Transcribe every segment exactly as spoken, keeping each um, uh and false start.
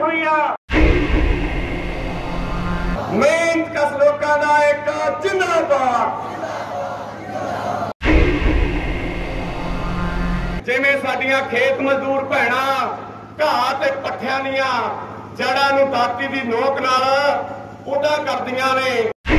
हुई आ। मेहनत कस लोकां दा एक जिंदाबाद। जिवें साडियां खेत मजदूर भैणां घाह ते पट्ठियां दियां जड़ां नूं दाती दी नोक नाल उदा करदियां ने,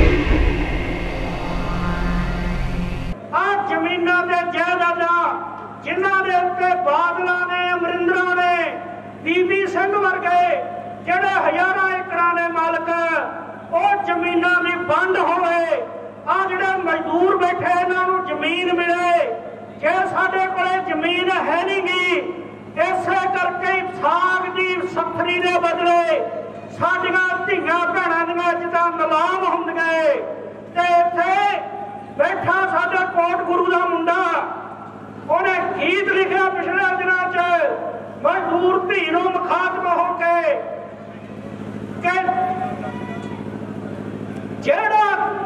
आ जमीनां ते जायदादां जिन्हां दे उत्ते बादलां ने, अमरिंदरां ने, बीबी सिंह वर्गे जिहड़े हज़ारां एकड़ां दे मालक ਉਹ ਜ਼ਮੀਨਾਂ ਦੀ ਵੰਡ ਹੋਵੇ। आ ਜਿਹੜੇ मजदूर बैठे इन्हां नूं ਜ਼ਮੀਨ मिले। जे साडे कोले ਜ਼ਮੀਨ है नहीं गी, इसे करके साग दी सफरी दे बदले साडियां धीआं भैणां दीआं इज्जतां नीलाम हुंदियां। ते इत्थे बैठा साडा कोट गुरु दा मुंडा, ਉਹਨੇ गीत लिखिया पिछले दिनों च मजदूर धी नूं मुखातब हो के कि जेड़ा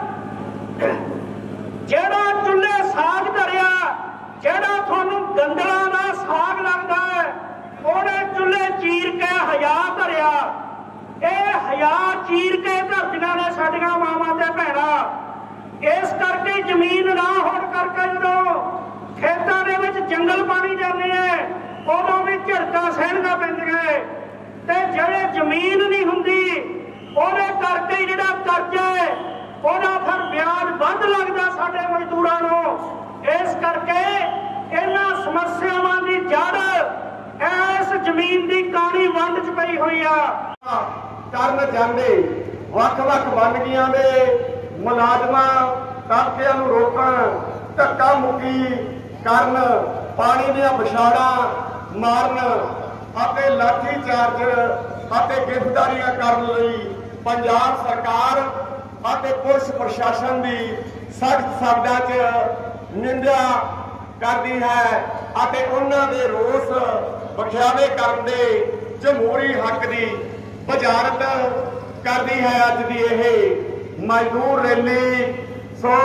जेड़ा चुल्हे साग धरिया, जेड़ा थानू गंदला दा साग लगदा है, ਉਹਨੇ चुल्हे चीर के हया धरिया। ये हया चीर के धरतियां ने साडियां मावां ते भैणां। इस करके जमीन ना होण करके जदों खेतां दे विच जंगल पानी जाने है उदों भी झड़कां सहणियां पैंदियां। ते ਜਿਹੜੇ ਜ਼ਮੀਨ नहीं हुंदी ਉਹਦੇ ਕਰਕੇ ਜਿਹੜਾ ਕਰਜ਼ਾ है ਉਹਦਾ ਫਿਰ ਵਿਆਜ ਵੱਧ ਲੱਗਦਾ ਸਾਡੇ ਮਜ਼ਦੂਰਾਂ ਨੂੰ। ਇਸ ਕਰਕੇ ਇਹਨਾਂ ਸਮੱਸਿਆਵਾਂ ਦੀ ਜੜ ਇਸ ਜ਼ਮੀਨ ਦੀ ਕਾਣੀ ਵੰਡ ਚ ਪਈ ਹੋਈ ਆ। ਕਰਨ ਜਾਂਦੇ ਵੱਖ-ਵੱਖ ਵੰਨਗੀਆਂ ਦੇ ਮੁਲਾਜ਼ਮਾਂ ਕਾਫੀਆਂ ਨੂੰ ਰੋਕਣ, ਧੱਕਾ ਮੁੱਕੀ ਕਰਨ, ਪਾਣੀ ਦੀਆਂ ਵਿਛਾੜਾਂ ਮਾਰਨ ਅਤੇ ਲਾਠੀ ਚਾਰਜ ਅਤੇ ਗਿਰਫਤਾਰੀਆਂ ਕਰਨ ਲਈ पंजाब सरकार ਅਤੇ पुलिस प्रशासन की सख्त शब्दों च निंदा करती है ਅਤੇ ਉਹਨਾਂ ਦੇ रोस ਵਿਖਾਵੇ ਕਰਨ ਦੇ जमहूरी हक की वजारत करती है। अज की यह मजदूर रैली सो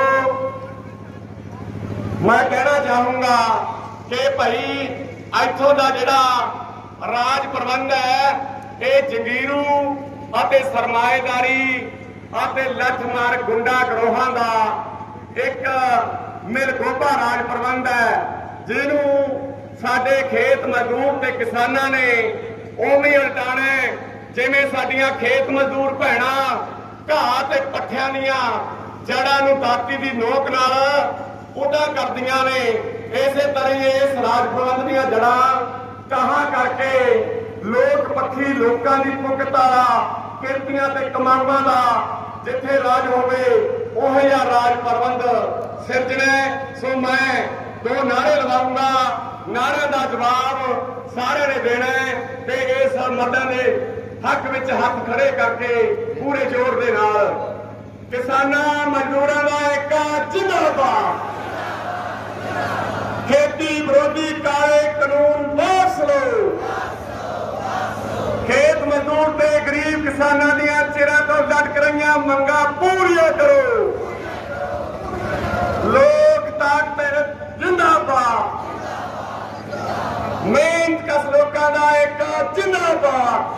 मैं कहना चाहूँगा कि भाई इत्थों का जिहड़ा राज प्रबंध है ये जगीरू ਅਤੇ ਸਰਮਾਏਦਾਰੀ ਅਤੇ ਲੱਠਮਾਰ ਗੁੰਡਾ ਗਰੋਹਾਂ ਦਾ ਇੱਕ ਮਿਲਗੋਭਾ ਰਾਜ ਪ੍ਰਬੰਧ ਹੈ, ਜਿਹਨੂੰ ਸਾਡੇ ਖੇਤ ਮਜ਼ਦੂਰ ਤੇ ਕਿਸਾਨਾਂ ਨੇ ਉਵੇਂ ਉਲਟਾਣਾ। ਜਿਵੇਂ ਸਾਡੀਆਂ ਖੇਤ ਮਜ਼ਦੂਰ ਭੈਣਾਂ ਘਾਹ ਤੇ ਪੱਠਿਆਂ ਦੀਆਂ ਜੜਾਂ ਨੂੰ ਦਾਤੀ ਦੀ ਨੋਕ ਨਾਲ ਉਡਾ ਕਰਦੀਆਂ ਨੇ, ਇਸੇ ਤਰ੍ਹਾਂ ਹੀ ਇਸ ਰਾਜ ਪ੍ਰਬੰਧ ਦੀਆਂ ਜੜਾਂ ਕਹਾਂ ਕਰਕੇ लोक पक्षी लोगों की भुगत वाला किरतियां ते कमावां दा जिथे राज होवे ओह जिहा राज प्रबंध सिरजणे। सो मैं दो नारे लवाऊंगा, नारे का जवाब सारे ने देना ते इस मर्दां दे हक विच हथ खड़े करके पूरे जोर दे नाल किसानां मजदूरां दा एक जिंदाबाद। खेती विरोधी काले कानून वापस लो। खेत मजदूर ते गरीब किसानां दियां चिरां तो लटक रहियां मंगां पूरियां करो। लोक ताकत जिंदाबाद। मेहनत कस लोकां दा एक जिंदाबाद।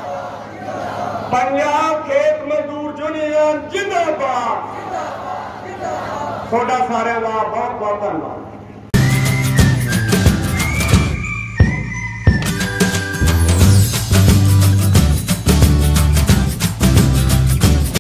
पंजाब खेत मजदूर यूनियन जिंदाबाद। थोड़ा सारे का बहुत बहुत धन्यवाद।